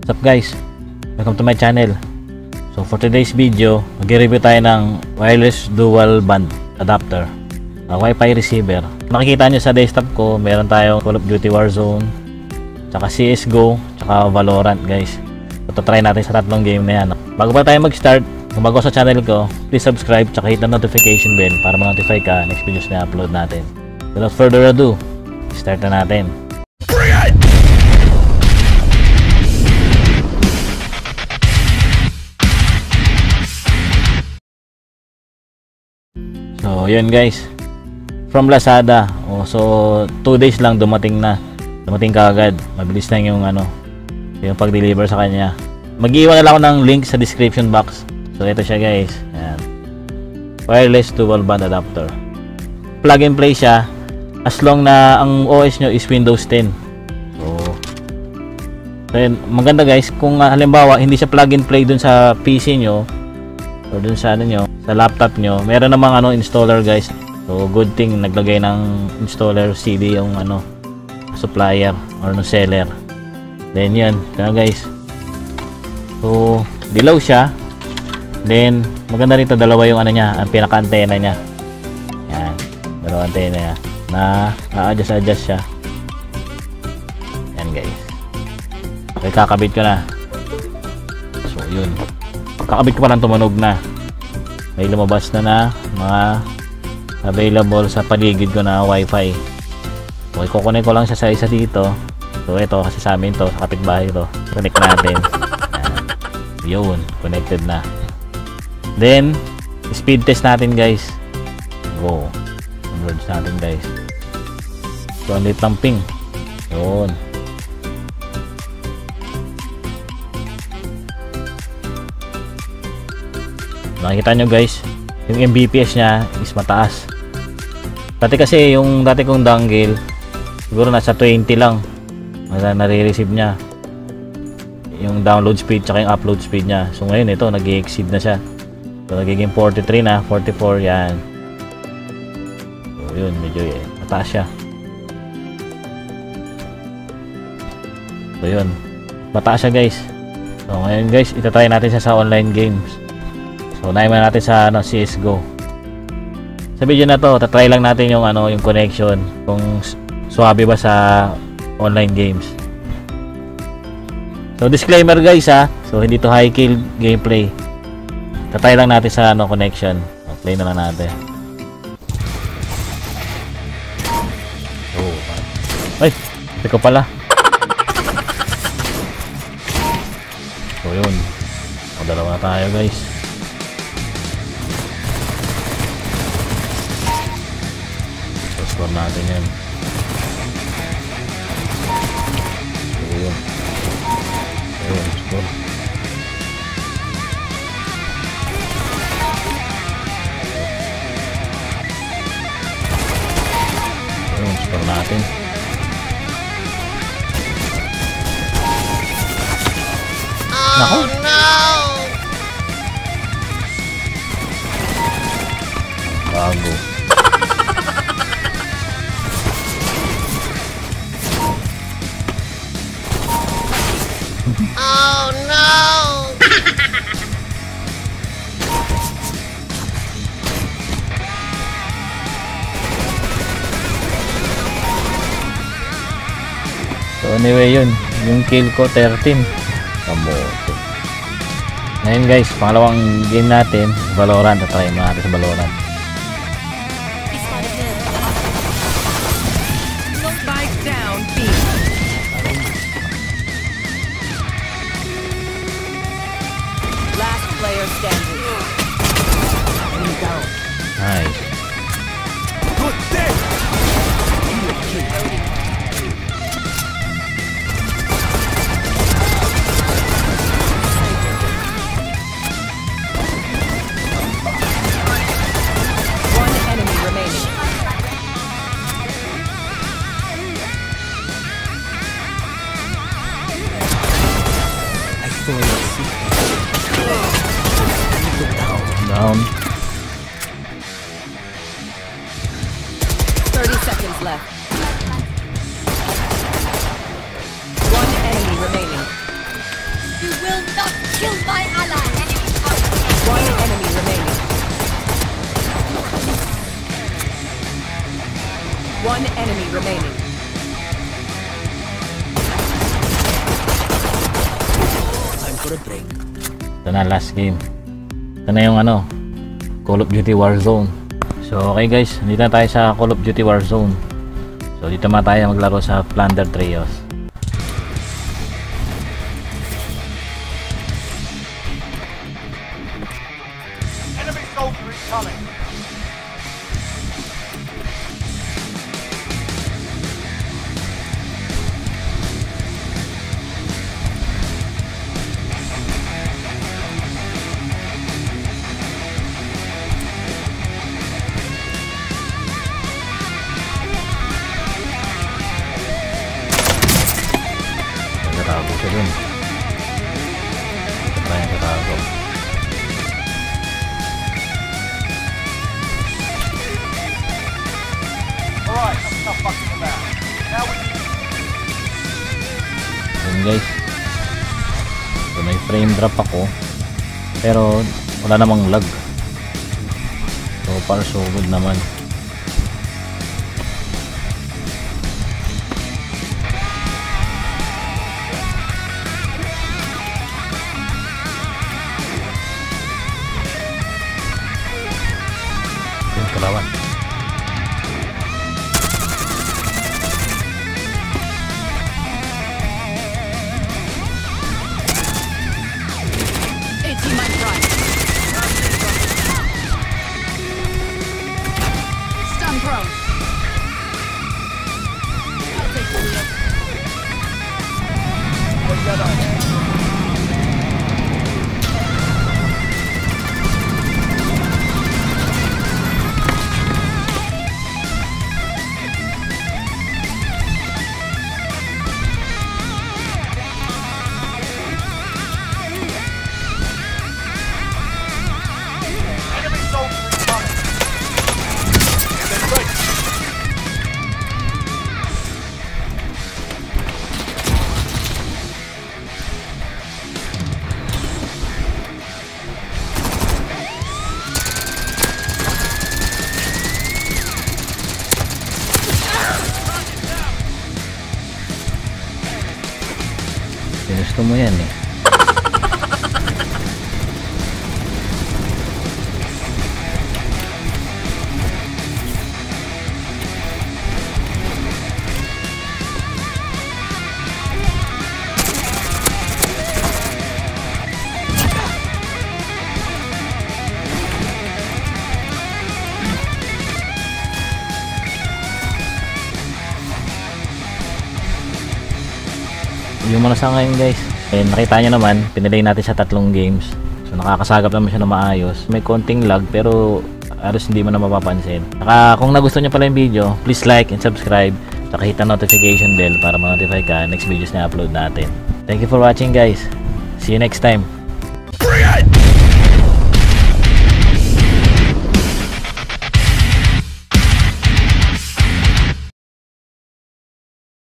What's up guys? Welcome to my channel. So for today's video, mag-review tayo ng wireless dual band adapter, Wi-Fi receiver. Nakikita nyo sa desktop ko, meron tayong Call of Duty Warzone, tsaka CSGO, tsaka Valorant guys. So try natin sa tatlong game na yan. Bago pa tayo mag-start, kung bago sa channel ko, please subscribe tsaka hit the notification bell para ma-notify ka next videos na upload natin. Without further ado, start na natin. So yun guys, from Lazada. So 2 days lang dumating kaagad. Mabilis lang yung yung pag-deliver sa kanya. Mag-iwan na lang ako ng link sa description box. So ito siya guys. Ayan. Wireless dual band adapter. Plug and play siya as long na ang OS nyo is Windows 10. So yun, maganda guys kung halimbawa hindi siya plug and play dun sa PC nyo or dun sa sa laptop nyo, meron namang installer guys. So good thing naglagay ng installer CD yung supplier or seller. Then yun, guys. So dilaw siya. Then maganda rito, dalawa yung niya, ang pinaka-antena niya. Yan, dalawa antena niya na adjust siya. Yan guys. Okay, kakabit ko na. So yun, kakabit ko pa lang, tumunog na. May lumabas na mga available sa paligid ko na Wi-Fi. Okay, kukunin ko lang siya sa isa dito. So ito, kasi sa amin to, sa kapitbahay to. Connect natin. Yun, connected na. Then speed test natin guys. Go. Converge natin guys. So ang lit ng ping. Yun. Nakikita nyo guys, yung Mbps nya is mataas. Dati kasi yung dati kong dongle siguro nasa 20 lang nare-receive nya yung download speed tsaka yung upload speed nya. So ngayon ito nag-exceed na siya. So nagiging 43 na, 44 yan. So yun, medyo mataas siya. So yun, mataas siya guys. So ngayon guys, itatry natin siya sa online games. So unahin natin sa CSGO. Sa video na to, tatry lang natin yung yung connection, kung swabe ba sa online games. So disclaimer guys so hindi to high kill gameplay. Tatry lang natin sa connection. Play na lang natin. Ay, ito ko pala. So yun, dalawa na tayo guys. Score natin yan. Ayun. Ayun, score. Ayun, score natin. Oh no! Bago. Oh no! So anyway yun, yung kill ko 13. Kamote. Ngayon guys, pangalawang game natin, Valorant. Try mo natin sa Valorant. Player standing. Nice. Good day. One enemy remaining. I saw you. Down. 30 seconds left. One enemy remaining. Killed my ally. One enemy remaining. One enemy remaining. Ito na, last game. Ito na yung ano, Call of Duty Warzone. So okay guys, dito na tayo sa Call of Duty Warzone. So dito na tayo maglaro sa Plunder Trios. Enemy soldier incoming. Nagtatago siya dun. Ito tayo nagtatago. Alright, I'm not fucking about. Now we need Yun guys. So may frame drop ako. Pero wala namang lag. So far so good naman. Yung kalawan. It's my right. Stun prone. I'll take the wheel. enemy soldier incoming. And then right. Ginusto mo yan eh. Yung muna sa ngayon guys. Nakita nyo naman, pinilay natin sa 3 games. So nakakasagap naman siya na maayos. May konting lag pero halos hindi mo na mapapansin. Saka kung nagustuhan nyo pala yung video, please like and subscribe. Saka hit ang notification bell para ma-notify ka next videos na upload natin. Thank you for watching guys. See you next time.